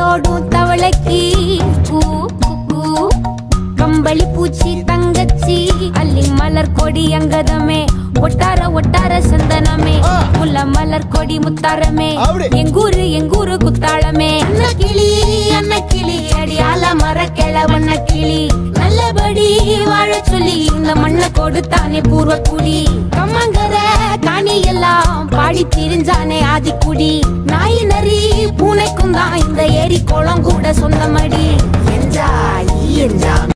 தூண்டிலோடும் தவளைக்கு பூ கம்பளி பூச்சி தங்கச்சி அள்ளி மலர் கொடி அங்கதமே ஒட்டார ஒட்டார சந்தனமே முல்ல மலர் கொடி முத்தாரமே எங்கூரு குத்தாளமே அன்ன கிளி அடியால மர கிழவண்ண கிளி நல்லபடி வாழ சொல்லி இந்த மண்ணை கொடுத்தானே பூர்வ குடி கம்மங்கர காணி எல்லாம் பாடி திரிஞ்சானே ஆதிக்குடி நாய் நரி பூனைக்கும் தான் இந்த ஏரி குளம் கூட சொந்தமடி என்ஜாய்